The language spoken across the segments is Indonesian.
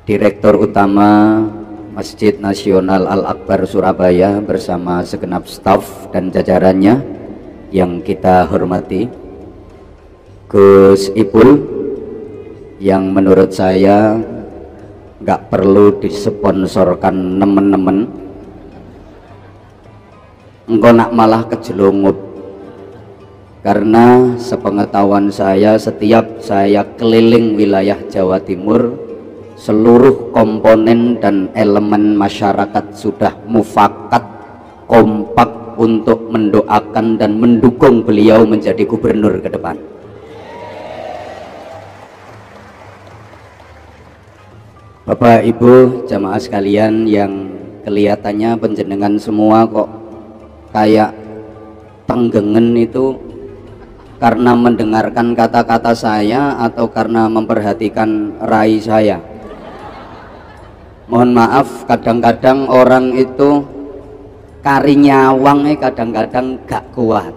Direktur Utama Masjid Nasional Al-Akbar Surabaya bersama segenap staf dan jajarannya yang kita hormati, Gus Ipul yang menurut saya nggak perlu disponsorkan nemen-nemen, engkau nak malah kejelungup, karena sepengetahuan saya setiap saya keliling wilayah Jawa Timur, seluruh komponen dan elemen masyarakat sudah mufakat kompak untuk mendoakan dan mendukung beliau menjadi gubernur ke depan. Bapak Ibu jamaah sekalian yang kelihatannya penjenengan semua kok kayak tenggengen, itu karena mendengarkan kata-kata saya atau karena memperhatikan rai saya? Mohon maaf, kadang-kadang orang itu kari nyawang kadang-kadang gak kuat.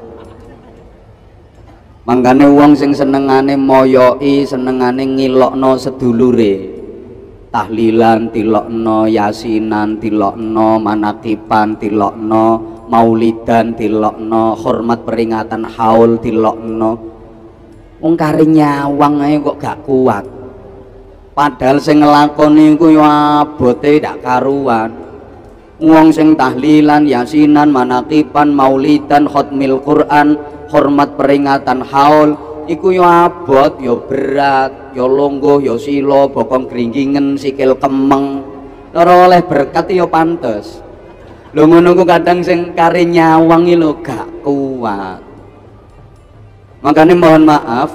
Mangkane wong sing senengane moyoi, senengane ngilokno sedulure, tahlilan tilokno, yasinan tilokno, manakipan tilokno, maulidan tilokno, hormat peringatan haul tilokno. Wong kari nyawang kok gak kuat. Padahal sing ngelakoni iku yo abote ndak karuan. Wong sing tahlilan, yasinan, manakipan, maulidan, khatmil Quran, hormat peringatan haul iku yo abot, yo berat, yo longgo, yo silo, bokong gringgingen, sikil kemeng. Ora oleh berkat yo pantes. Lho ngono ku kadang sing kari nyawang iki lho gak kuat. Makanya mohon maaf,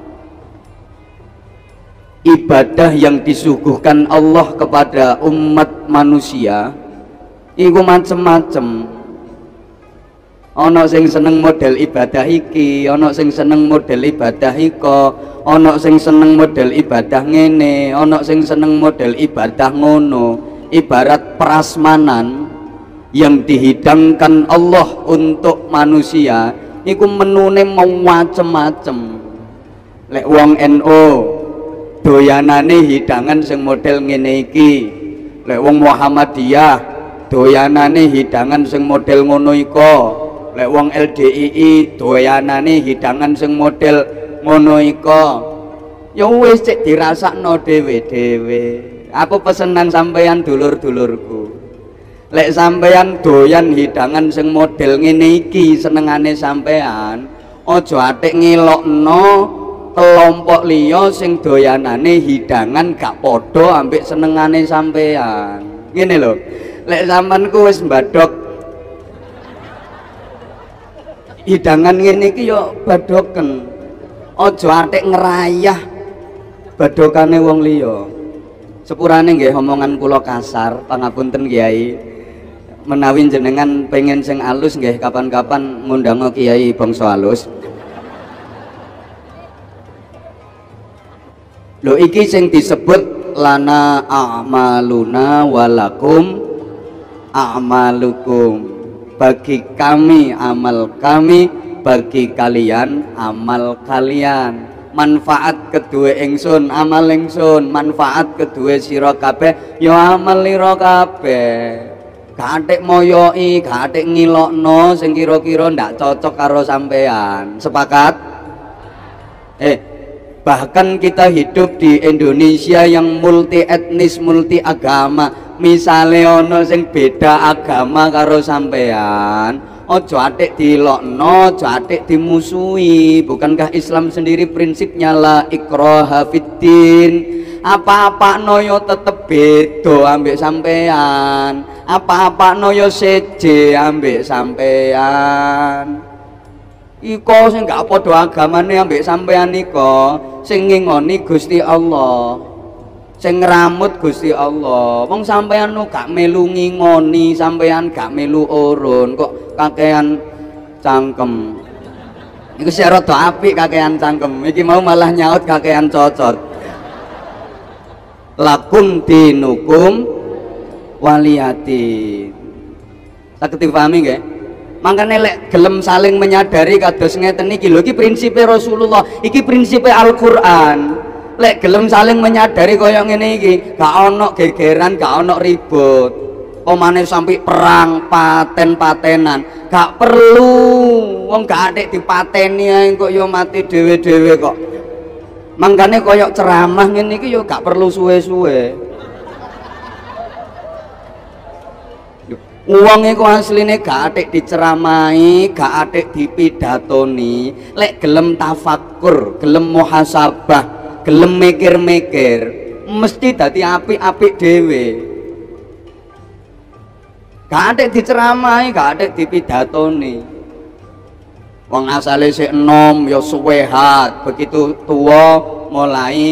ibadah yang disuguhkan Allah kepada umat manusia iku macem-macem. Ana sing seneng model ibadah iki, ana sing seneng model ibadah iko, ana sing seneng model ibadah ngene, ana sing seneng model ibadah ngono. Ibarat prasmanan yang dihidangkan Allah untuk manusia iku menune mau macem-macem. Lek wong NU doyanane hidangan sing model ngene iki, lek wong Muhammadiyah doyanane hidangan sing model ngono iko, lek wong LDII doyanane hidangan sing model ngono iko. Ya wis cek dirasakno dhewe-dhewe. Aku pesenan sampeyan dulur-dulurku, lek sampeyan doyan hidangan sing model ngene iki senengane sampeyan, aja atik ngelokno kelompok liya sing doyanane hidangan gak padha ambek senengane sampean. Ngene lho, lek sampean ku wis mbadhok hidangan ngene iki yo badhoken, aja atik ngerayah badhokane wong liya. Sepurane nggih omongan kula kasar, pangapunten Kiai. Menawi jenengan pengen sing alus nggih kapan-kapan ngundang Kiai bangsa alus. Lho iki sing disebut lana a'maluna walakum a'malukum. Bagi kami amal kami, bagi kalian amal kalian. Manfaat kedua ingsun amal ingsun, manfaat kedua sira kabeh ya amal lira kabeh. Gak atik moyoi, gak atik ngilokno sing kira-kira ndak cocok karo sampean. Sepakat? Bahkan kita hidup di Indonesia yang multi etnis, multi agama. Misalnya ono sing beda agama karo sampean, ojo atik dilokno, ojo atik dimusuhi. Bukankah Islam sendiri prinsipnya la ikraha fiddin? Apa-apa noyo tetep beda ambek sampean, apa-apa noyo seje ambek sampean. Iko sing gak padha agamane ambek sampean iko, sing ngingoni Gusti Allah, sing ngramut Gusti Allah. Wong sampean nu gak melu ngingoni, sampean gak melu urun, kok kakean cangkem. Iku sik rada apik kakean cangkem. Iki mau malah nyaut kakean cocot. Lakum dinukum waliyati. Saged dipahami nggih? Makanya lek gelem saling menyadari kados ngeten iki lho, iki prinsipe Rasulullah, iki prinsipe Al-Qur'an. lek gelem saling menyadari kaya ngene iki gak ono gegeran, gak ono ribut. Omane sampai perang paten-patenan gak perlu, wong gak atik dipateni ae kok yo mati dhewe-dhewe kok. Mangkane kaya ceramah ngene iki yo gak perlu suwe-suwe. Wong iku asline gak atik diceramahi, gak atik dipidatoni, lek gelem tafakkur, gelem muhasabah, gelem mikir-mikir, mesti dadi apik-apik dhewe. Gak atik diceramahi, gak atik dipidatoni. Wong asale sik enom ya suwehat, begitu tua mulai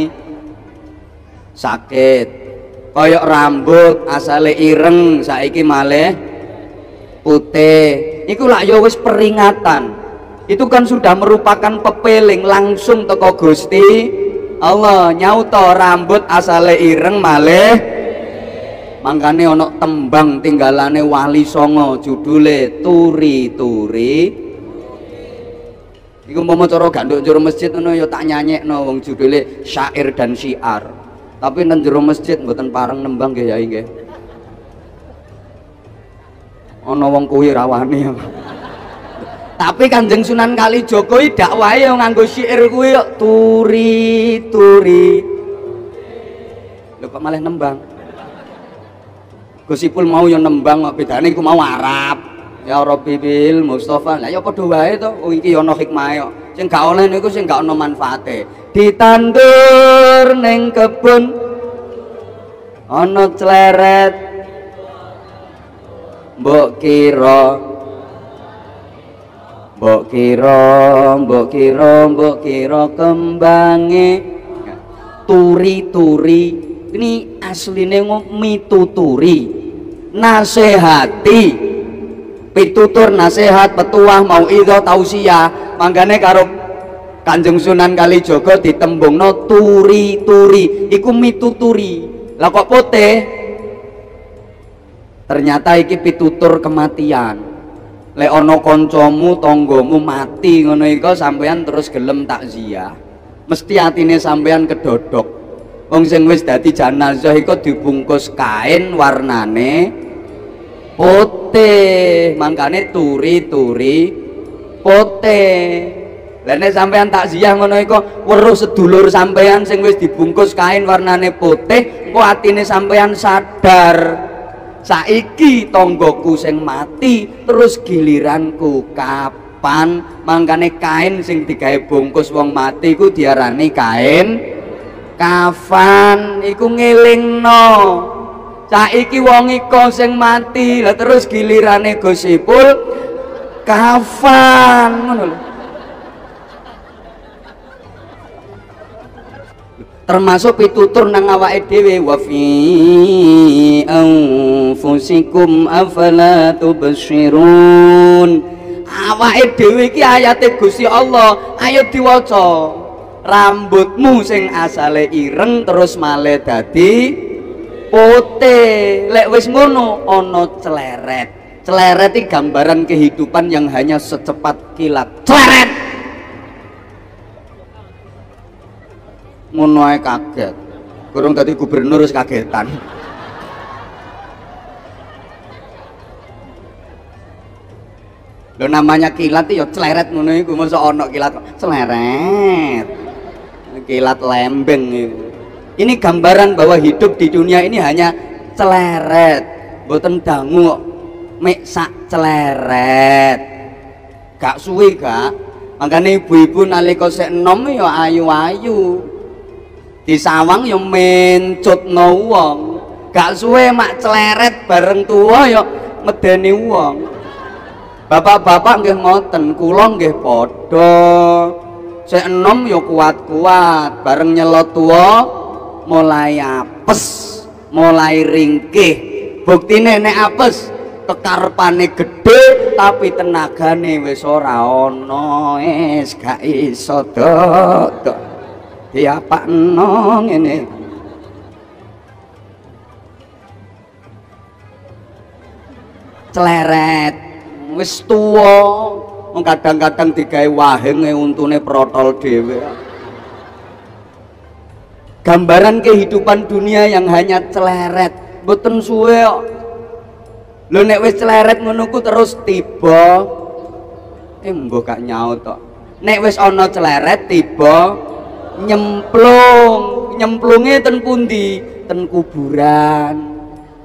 sakit. Koyok rambut asale ireng saiki malih putih. Iku lak ya wis peringatan. Itu kan sudah merupakan pepeling langsung teko Gusti Allah. Nyauta rambut asale ireng malih. Mangkane ana tembang tinggalane Wali Songo judule Turi-turi. Iku umpama cara ganduk jero masjid ngono ya tak nyanyekno wong judule syair dan syiar. Tapi nang jero masjid mboten pareng nembang nggih yai nggih. Ana wong kuwi rawani. Tapi Kanjeng Sunan Kalijaga iki dakwahe nganggo syair kuwi turi-turi. Lho kok malah nembang. Gusipul mau yo nembang kok bedane iku mau Arab. Ya Rabbi bil Mustofa. Lah ya padha wae to. Wong iki ana hikmahe kok. Sing gak oleh niku sing gak ana manfaate. Ditandur ning kebun ana cleret mbok kira kembange turi-turi ini asline mituturi nasihati pitutur nasihat petuah mauidhah tausiah mangkane karo Kanjeng Sunan Kalijaga ditembungno turi-turi iku mituturi. Lah kok putih? Ternyata iki pitutur kematian. Lek ana kancamu tanggamu mati ngono iku sampean terus gelem takziah. Mesti atine sampean kedodok. Wong sing wis dadi jenazah iku dibungkus kain warnane putih. Mangkane turi-turi putih. Lah nek sampean takziah ngono iku weruh sedulur sampean sing wis dibungkus kain warnane putih, engko atine sampean sadar. Saiki tanggoku sing mati, terus giliranku kapan? Mangkane kain sing digawe bungkus wong mati iku diarani kain kafan. Iku ngelingno. Saiki wong iku sing mati, lah terus gilirane Gusipul kafan ngono lho. Termasuk pitutur nang awake dhewe wa fi anfusikum afala tubsirun. Awake dhewe iki ayate Gusti Allah, ayo diwaca. Rambutmu sing asale ireng terus malih dadi putih. Lek wis ngono ana cleret. Cleret iki gambaran kehidupan yang hanya secepat kilat. Cleret. Ngono ae kaget. Kurang dadi gubernur wis kagetan. Lho namanya kilat ya cleret ngono iku, mosok ana kilat cleret. Kilat lembeng itu. Ini gambaran bahwa hidup di dunia ini hanya celeret, boten dangu mek sak celeret. Gak suwi gak. Makanya ibu-ibu nalika sik enom ya ayu-ayu. Di sawang ya mencutno wong. Gak suwe mak celeret bareng tuwa ya medeni wong. Bapak-bapak nggih ngoten, kula nggih padha. Sik enom ya kuat-kuat, bareng nyelot tuwa mulai apes, mulai ringkih. Buktine nek apes kekarepane gedhe tapi tenagane wis ora ana, wis gak iso dok. Diapakno ngene. Cleret wis tuwa, wong kadang-kadang digawe wahenge untune protol dhewe. gambaran kehidupan dunia yang hanya celeret, mboten suwe kok. Lho nek wis celeret ngono ku terus tiba mbok gak nyaut tok. Nek wis ana celeret tiba nyemplung. Nyemplunge ten pundi? Ten kuburan.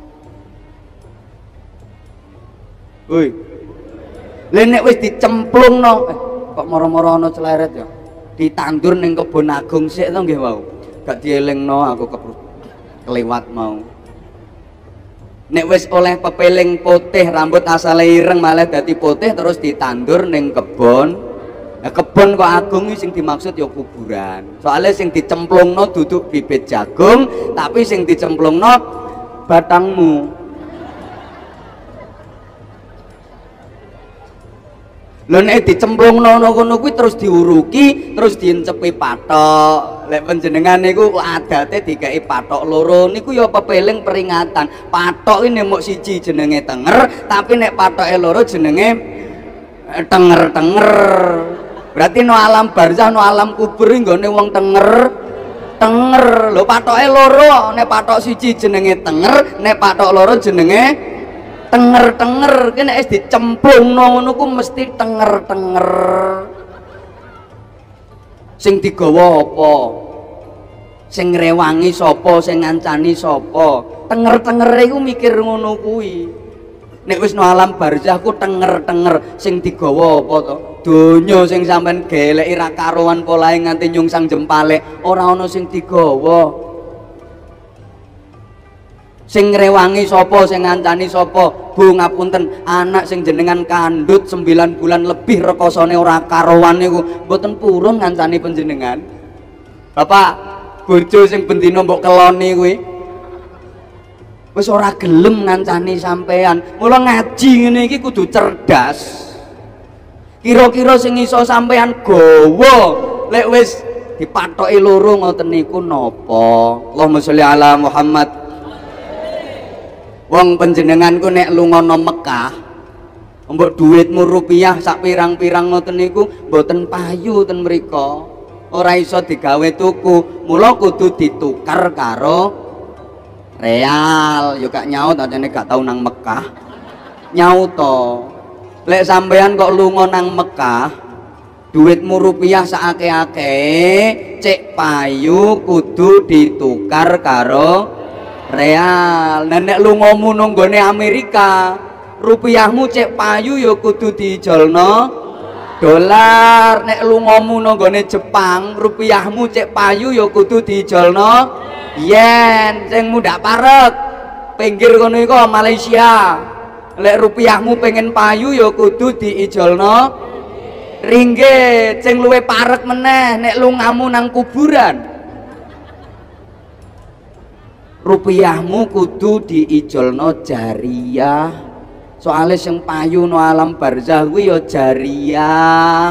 Woi. Lha nek wis dicemplungno kok moro-moro ana celeret ya. Ditandur ning kebon agung sik to nggih wau. Gak dielingno aku kelewat mau. Nek wis oleh pepeling putih rambut asale ireng malah dadi putih terus ditandur ning kebon. Nah, kebon kok agung iki sing dimaksud ya kuburan. Soalnya sing dicemplungno duduk bibit jagung, tapi sing dicemplungno batangmu. Lho nek dicemplungno ngono kuwi terus diuruki, terus diencepi pathok. Lek panjenengan niku adate dikeki pathok loro niku ya pepeling peringatan. Pathok iki mok siji jenenge tenger, tapi nek pathoke loro jenenge tenger-tenger. Berarti no alam barzah, no alam kubur nggone wong tenger. Lho pathoke loro, nek pathok siji jenenge tenger, nek pathok loro jenenge tenger-tenger. Kene wis dicemplungno ngono ku mesti tenger-tenger. Sing digawa apa? Sing ngrewangi sapa, sing ngancani sapa? Tenger-tengere iku mikir ngono kuwi. Nek wis no alam barzah ku tenger-tenger, sing digawa apa to? Donya sing sampean geleki ra karuan polahe nganti nyungsang jempale, ora ana sing digawa. Sing ngrewangi sapa, sing ngancani sapa? Bu ngapunten, anak sing jenengan kandhut 9 bulan lebih rekosane ora karuan niku mboten purun ngancani panjenengan. Bapak, bojo sing bendina mbok keloni kuwi wis ora gelem ngancani sampean. Mula ngaji ngene iki kudu cerdas. Kira-kira sing iso sampean gawa lek wis dipathoki loro ngoten niku napa? Allahumma sholli ala Muhammad. Wong panjenenganku nek lunga nang Mekah, mbok dhuwitmu rupiah sak pirang-pirang ngoten niku mboten payu ten mriko. Ora iso digawe tuku, mula kudu ditukar karo real. Yo gak nyaut ajane gak tau nang Mekah. Nyaut to. Lek sampean kok lunga nang Mekah, dhuwitmu rupiah sak akeh-akeh, cek payu kudu ditukar karo real. Nah nek lungamu nang gone Amerika, rupiahmu cek payu ya kudu diijolno dolar. Nek lungamu nang gone Jepang, rupiahmu cek payu ya kudu diijolno yen. Sing mundak parek pinggir kono iku Malaysia. Lek rupiahmu pengen payu ya kudu diijolno ringgit. Sing luwe parek meneh nek lungamu nang kuburan, rupiahmu kudu diijolno jariyah. Soale sing payu no alam barzah kuwi ya jariyah.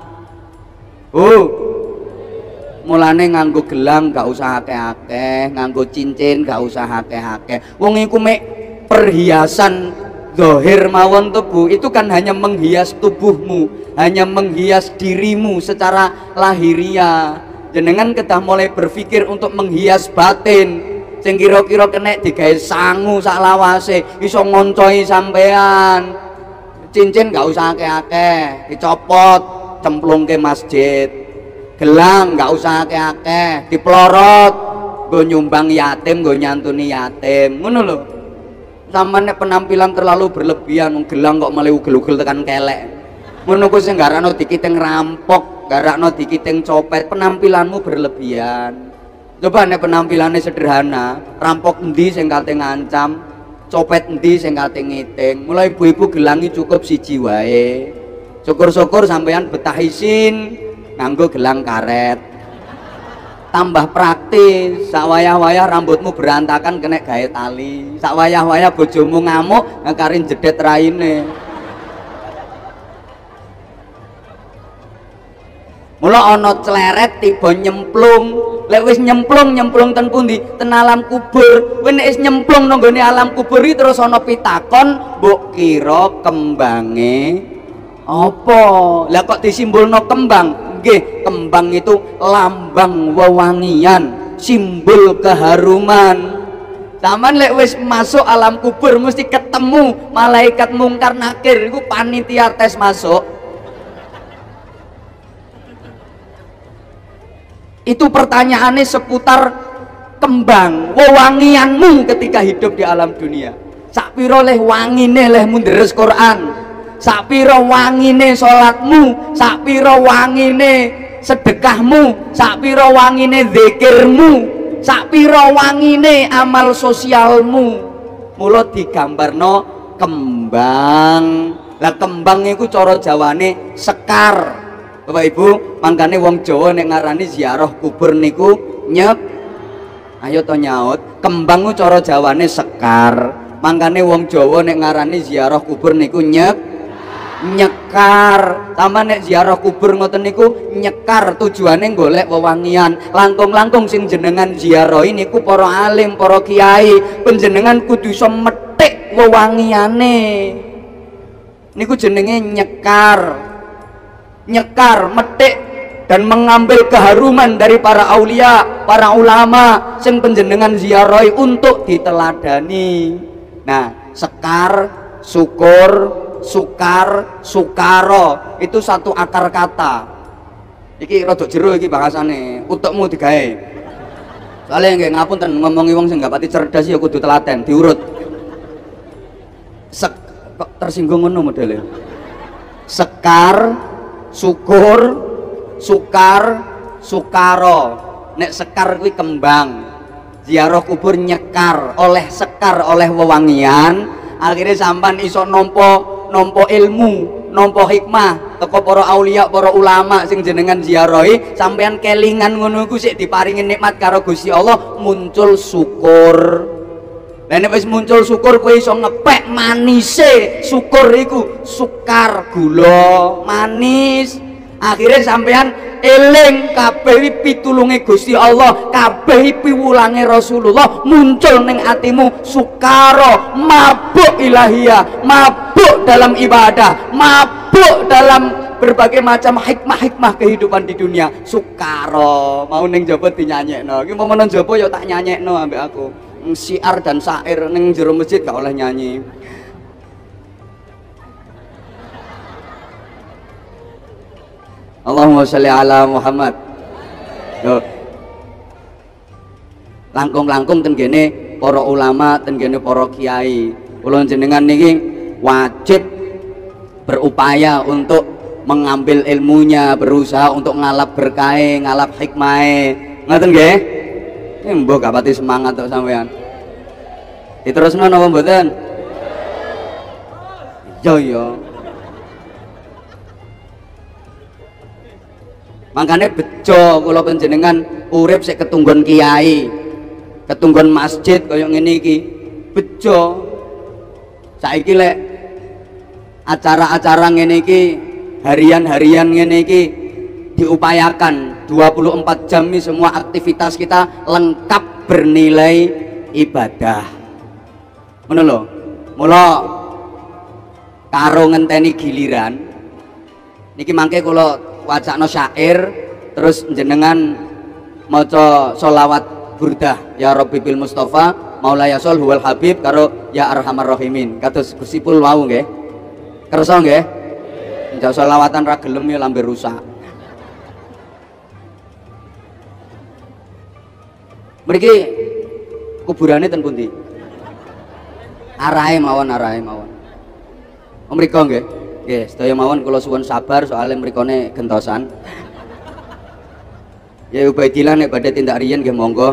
Mulane nganggo gelang gak usah akeh-akeh, nganggo cincin gak usah akeh-akeh. Wong iku mek perhiasan zahir mawon tubuh, itu kan hanya menghias tubuhmu, hanya menghias dirimu secara lahiriah. Jenengan kedah mulai berpikir untuk menghias batin. Sing kira-kira kena digawe sangu sak lawase iso ngoncoi sampean. Cincin gak usah akeh-akeh, dicopot cemplungke masjid. Gelang gak usah akeh-akeh, diplorot nggo nyumbang yatim, nggo nyantuni yatim. Ngono lho. Sampeyan nek penampilan terlalu berlebihan, gelang kok malah ugel-ugel tekan kelek. Ngono ku sing garakno dikiting rampok, garakno dikiting copet, penampilanmu berlebihan. Coba nek penampilannya sederhana, rampok endi sing kate ngancam, copet endi sing kate ngiting. Mulai ibu-ibu gelangi cukup siji wae. Syukur-syukur sampean betah isin nganggo gelang karet. Tambah praktis, sak wayah-wayah rambutmu berantakan kena gawe tali. Sak wayah-wayah bojomu ngamuk ngekarin jedet raine. Mula ana cleret tiba nyemplung. Lek wis nyemplung ten pundi? Ten alam kubur. Kowe nek wis nyemplung nang gone alam kubur iki terus ana pitakon, mbok kira kembange apa? Lah kok disimpulno kembang? Nggih, kembang itu lambang wewangian. simbol keharuman. Taman lek wis masuk alam kubur mesti ketemu malaikat mungkar nakir iku panitia tes masuk. Itu pertanyaannya seputar kembang wewangianmu ketika hidup di alam dunia. Sak pira leh wangine leh mundheres Quran, sak pira wangine salatmu, sak pira wangine sedekahmu, sak pira wangine zikirmu, sak pira wangine amal sosialmu. Mula digambarno kembang. Lah kembang iku cara Jawane sekar. Bapak Ibu, mangkane wong Jawa nek ngarani ziarah kubur niku nyek. Ayo to nyaut, kembang ku cara Jawane sekar. Mangkane wong Jawa nek ngarani ziarah kubur niku nyekar. Sama nek ziarah kubur ngoten niku nyekar, tujuane golek wewangian. Langkung-langkung sing jenengan ziarah niku para alim, para kiai, panjenengan kudu iso methik wewangiane. Niku jenenge nyekar. Nyekar, metik dan mengambil keharuman dari para aulia, para ulama sing panjenengan ziarahi untuk diteladani. Nah, sekar, syukur, sukar, sukaro itu satu akar kata. Iki rodok jero iki bahasane, utekmu digawe. Soalnya nggih ngapunten ngomongi wong sing gak pati cerdas ya kudu telaten, diurut. Kok tersinggung ngono modele. Sekar, syukur, sukar, sukaro. Nek sekar kuwi kembang. Ziarah kubur nyekar, oleh sekar, oleh wewangian, akhirnya sampan iso nompo ilmu, nompo hikmah teko para aulia, para ulama sing jenengan ziarahi, sampean kelingan ngono iku sik diparingi nikmat karo Gusti Allah, muncul syukur. Lah nek wis muncul syukur kowe iso ngepek manise syukur iku, sukar gula manis. Akhirnya sampean eling kabeh pitulunge Gusti Allah, kabeh piwulange Rasulullah, muncul ning atimu sukaro, mabuk ilahiyah, mabuk dalam ibadah, mabuk dalam berbagai macam hikmah-hikmah kehidupan di dunia. Sukaro mau ning jaba dinyanyekno. Iki momen nang jaba ya tak nyanyekno ambek aku. Syiar dan syair ning jero masjid gak oleh nyanyi. Allahumma sholli ala Muhammad. Yo. Langkung-langkung ten kene para ulama, ten kene para kiai. Kula jenengan niki wajib berupaya untuk mengambil ilmunya, berusaha untuk ngalap berkahe, ngalap hikmahe. Ngoten nggih? Mbok gak pati semangat tok sampean. Diterusno napa mboten? Iya. Makanya bejo kula panjenengan urip sik ketunggon kiai, ketunggon masjid kaya ngene iki. Bejo. Saiki lek acara-acara ngene iki, harian-harian ngene iki diupayakan 24 jam ini semua aktivitas kita lengkap bernilai ibadah. Ngono lho. Mula karo ngenteni giliran niki mangke kula wacana syair terus jenengan maca sholawat burdah ya Rabbi bil Mustafa Maulaya Sol huwal Habib karo ya Arhamar Rahimin kados gusipul wau nggih. Kersa nggih? Njak sholawatan ra gelem ya lambe rusak. Mriki kuburane ten pundi? Arahe mawon. Mriko nggih. Nggih, sedaya mawon kula suwun sabar soalnya mrikone gentosan. Ya Ubaidillah nek badhe tindak riyen nggih monggo.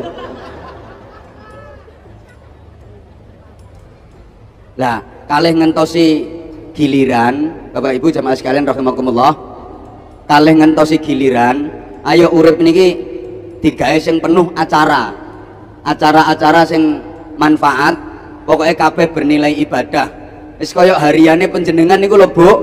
Lah, kalih ngentosi giliran, Bapak Ibu jamaah sekalian rahimakumullah. Kalih ngentosi giliran, ayo urip niki digawe sing penuh acara. Acara-acara sing manfaat, pokoknya kabeh bernilai ibadah. Wis kaya hariane panjenengan niku lho, Bu.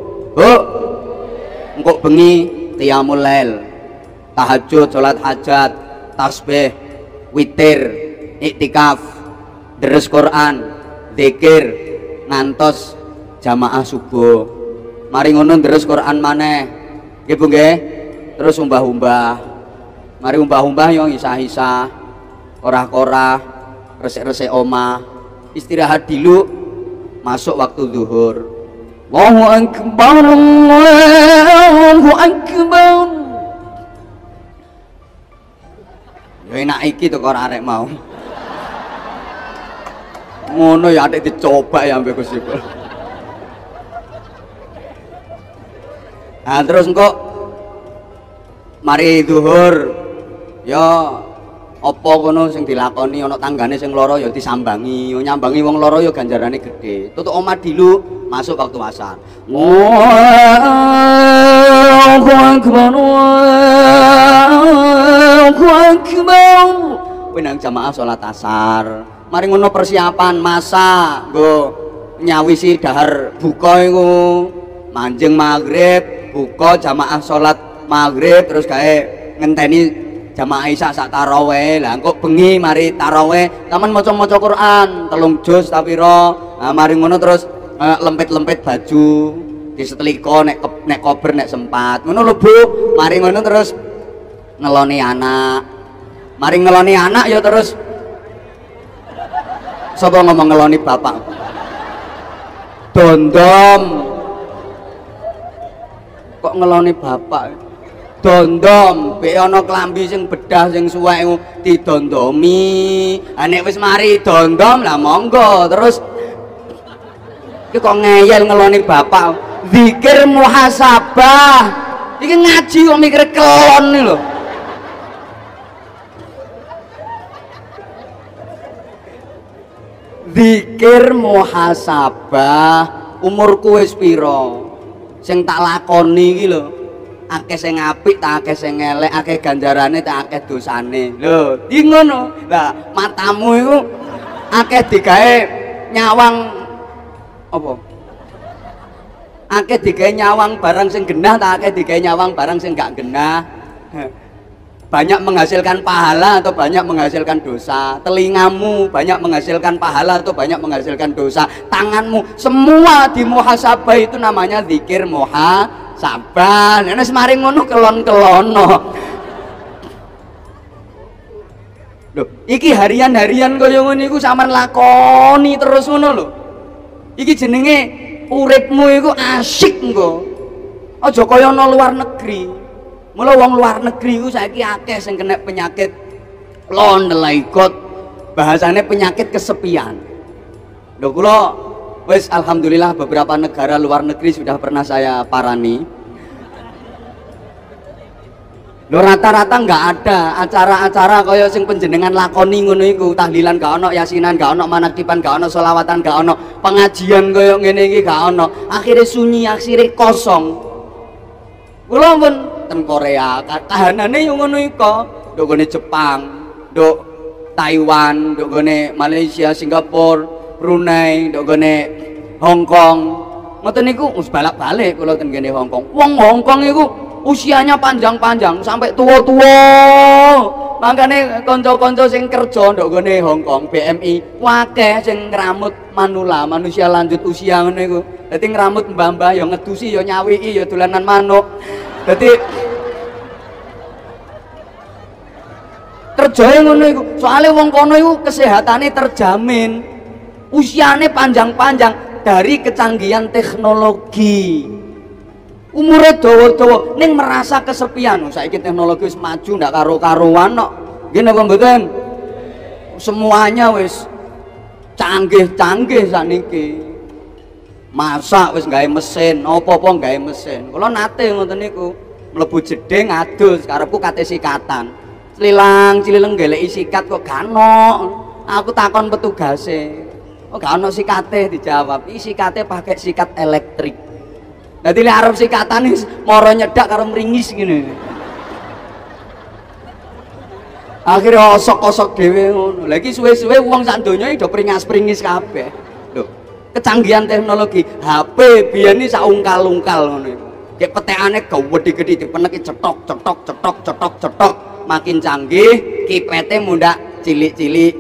Engko bengi qiyamul lail, tahajud, salat hajat, tasbih, witir, iktikaf, deres Quran, zikir, ngantos jamaah subuh. Mari ngono deres Quran maneh. Nggih Bu nggih. Terus umbah-umbah. Mari umbah-umbah yo isah-isah. korah-korah, resik-resik omah, istirahat dulu, masuk waktu zuhur. Allahu akbar, Allahu akbar. Ya enak iki to kok arek mau. Ngono ya atik dicoba ya ambek Gus Ipul. Nah, terus engko mari zuhur ya apa kono sing dilakoni ana tanggane sing lara ya disambangi, nyambangi wong lara ya ganjarane gedhe. Tutuk omah dilu masuk waktu asar. Allahu akbar, Allahu akbar. Penang jamaah salat asar. Mari ngono persiapan masak, nggo nyawisi dahar buka iku. Manjing maghrib, buka jamaah salat maghrib terus gawe ngenteni jamaah isya sak tarawih. Lah engko bengi mari tarawih taman maca-maca Quran 3 juz ta pira. Nah, mari ngono terus lempit-lempit baju disetrika nek kober nek sempat. Ngono lho Bu. Mari ngono terus ngeloni anak. Mari ngeloni anak ya terus sapa ngomong ngeloni bapak? Dondom. Kok ngeloni bapak? Dondom, be ana klambi sing bedah sing suwek didondomi. Ha nek wis mari dondom lah monggo. Terus iki kok ngeyel ngeloni bapak. Zikir muhasabah. Iki ngaji kok mikir kelon iki lho. Zikir muhasabah. Umurku wis pira? Sing tak lakoni iki lho, akeh sing apik tak akeh sing elek, akeh ganjarane tak akeh dosane. Lho, iki ngono. Lah, matamu iku akeh digawe nyawang apa? Akeh digawe nyawang barang sing genah tak akeh digawe nyawang barang sing gak genah. Banyak menghasilkan pahala atau banyak menghasilkan dosa. Telingamu banyak menghasilkan pahala atau banyak menghasilkan dosa. Tanganmu semua di muhasabah itu namanya zikir muhasabah. Nek semari ngono kelon-kelono. Loh, iki harian-harian kaya ngono iku sampean lakoni terus ngono lho. Iki jenenge uripmu iku asyik engko. Aja kaya ana luar negeri. Mula wong luar negeri ku saiki akeh sing kena penyakit londelaigot, bahasane penyakit kesepian. Lho kula wis alhamdulillah beberapa negara luar negeri sudah pernah saya parani. Lho rata-rata nggak ada acara-acara kaya sing panjenengan lakoni ngono iku, tahlilan gak ono, yasinan gak ono, manakiban gak ono, selawatan gak ono, pengajian kaya ngene iki gak ono. Akhire sunyi, akhire kosong. Kula pun ten Korea, kahanane yo ngono iku. Nduk gone Jepang, nduk Taiwan, nduk gone Malaysia, Singapura, Brunei, nduk gone Hong Kong. Ngoten niku wis balak-balik kula ten kene Hong Kong. Wong Hong Kong iku usianya panjang-panjang sampai tua-tua. Makane kanca-kanca sing kerja nduk gone Hong Kong BMI, wakeh sing ngramut manula, manusia lanjut usia ngono iku. Dadi ngramut mbah-mbah ya ngedusi ya nyawiki ya dolanan manuk. Dadi kerjae ngono iku. Soale wong kono iku kesehatane terjamin. Usiane panjang-panjang dari kecanggihan teknologi. Umure dawa-dawa ning merasa kesepian. Saiki teknologi wis maju ndak karo-karuan kok. Nggih napa mboten? Semuanya wis canggih-canggih sakniki. Masak wis gawe mesin, apa-apa gawe mesin. Kula nate ngoten niku, mlebu jeding adus karepku kate sikatan. Cililang-cilileng goleki sikat kok gak ono. Aku takon petugase. Kok gak ono sikate dijawab. Iki sikate pakai sikat elektrik. Dadi lek arep sikatan wis mara nyedak karo mringis ngene. Akhirnya osok-osok dhewe ngono. Lah iki suwe-suwe wong sak donya do pringas-pringis kabeh. Kecanggihan teknologi HP biyen iki sak ungkal-ungkal ngono iku. Kayak petekane gede-gede dipeneki cetok. Makin canggih kipete mundak cilik-cilik,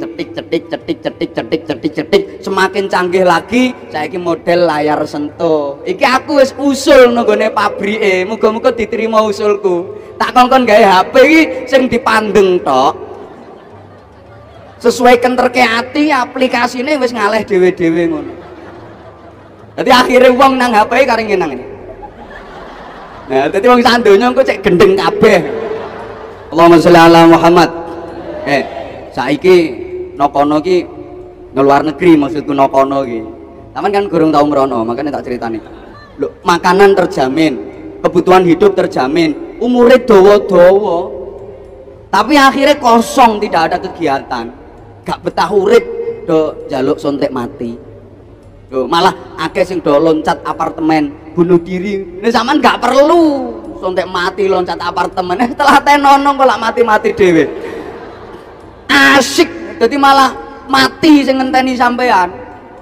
cetik. Semakin canggih lagi saiki model layar sentuh. Iki aku wis usul nang gone pabrike, muga-muga diterima usulku. Tak kongkon gawe HP iki sing dipandeng tok. sesuai kenterke ati aplikasine wis ngaleh dhewe-dhewe ngono. Dadi akhire wong nang HP kari ngenang ini. Nah, dadi wong sak donya engko cek gendeng kabeh. Allahumma sholli ala Muhammad. Saiki nokono ki ngeluar negeri maksudku nokono ki. Taman kan gurung tau mrono, makanya tak ceritani. Lho, makanan terjamin, kebutuhan hidup terjamin, umure dawa-dawa. Tapi akhirnya kosong, tidak ada kegiatan. Gak betah urip do jaluk sontek mati. Do malah akeh sing do loncat apartemen, bunuh diri. Ini zaman gak perlu sontek mati loncat apartemen. Setelah tenono kok lak mati-mati dhewe. Asik, jadi malah mati sing ngenteni sampean.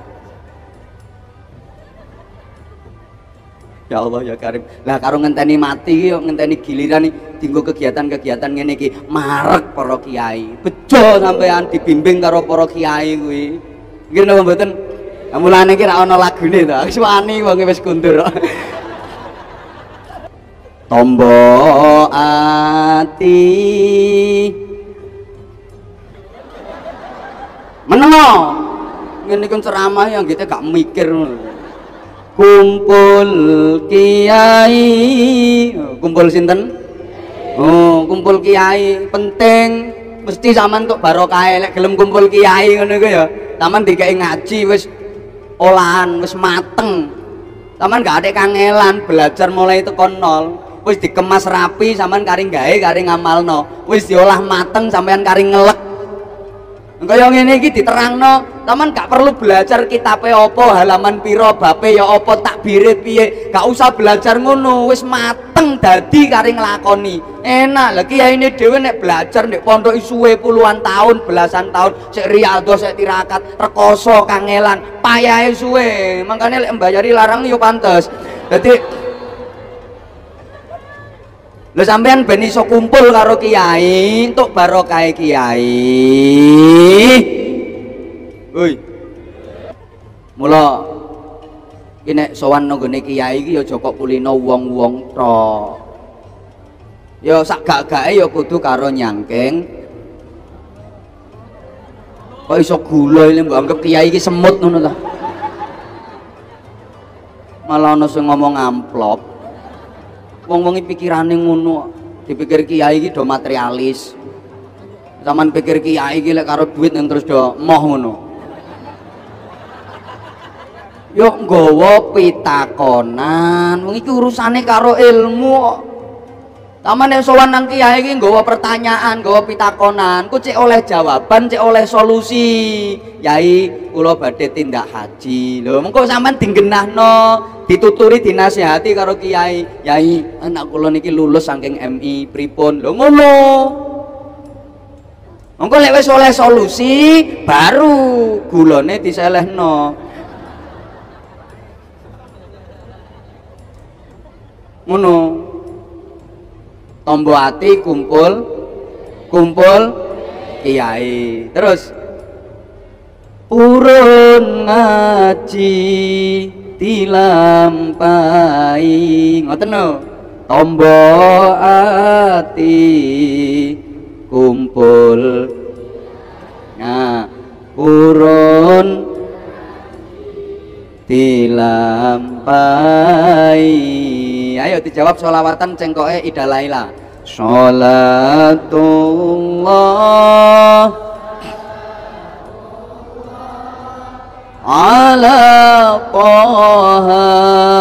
Ya Allah ya Karim. Lah karo ngenteni mati yo ngenteni giliran nih dinggo kegiatan-kegiatan ngene iki marek para kiai. Bejo sampean dibimbing karo para kiai kuwi. Nggih napa mboten? Mulane iki ra ana lagune to. Wis wani wong wis kundur. Tombo ati menengo ngene iki ceramah yang kita gak mikir. Kumpul kiai, kumpul sinten? Oh, kumpul kiai penting. Mesti zaman kok barokah lek gelem kumpul kiai ngono iku ya. Taman dikai ngaji wis olahan wis mateng. Taman gak ada kangelan belajar mulai tekan nol. Wis dikemas rapi sampean kari gawe kari ngamalno. Wis diolah mateng sampean kari ngelek. Kaya ngene iki diterangno, taman gak perlu belajar kitabe apa, halaman piro, bape ya apa, takbire piye. Gak usah belajar ngono, wis mateng dadi kari nglakoni. Enak lha kiyaine dhewe nek belajar nek pondok suwe puluhan tahun, belasan tahun, sik riyadhah, sik tirakat, rekoso kangelan, payahe suwe. Makane lek mbayari larang yo pantes. Dadi lho sampean ben iso kumpul karo kiai entuk barokah kiai. Hoi. Mula iki nek sowan nang gone kiai iki ya aja kok kulino wong-wong tok. Ya sak gak-gake ya kudu karo nyangking. Kok iso gula ini mbok anggap kiai iki semut ngono ta. Malah ana sing ngomong amplop. Wong-wong pikirane ngono, dipikir kiai iki do materialis. Zaman pikir kiai iki lek karo duit yang terus do moh ngono. Yo nggawa pitakonan, wong iki urusane karo ilmu. Taman nek sowan nang kiai iki nggawa pertanyaan, nggawa pitakonan, ku cek oleh jawaban, cek oleh solusi. Yai, kula badhe tindak haji. Lho, mengko sampean dinggenahno, dituturi dinasihati karo kiai. Yai, anak kula niki lulus saking MI pripun. Lho ngono. Mengko lek wis oleh solusi, baru gulane diselehno. Ngono. Tombo ati kumpul kiai. Terus urun ngaji dilampahi ngoten no. Tombo ati kumpul nah urun dilampahi. Ayo dijawab sholawatan cengkoke Ida Laila. Sholatullah ala Taha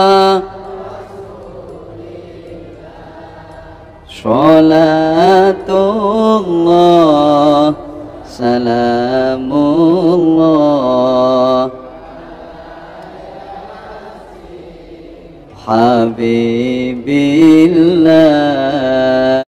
sholatullah salamullah Habibillah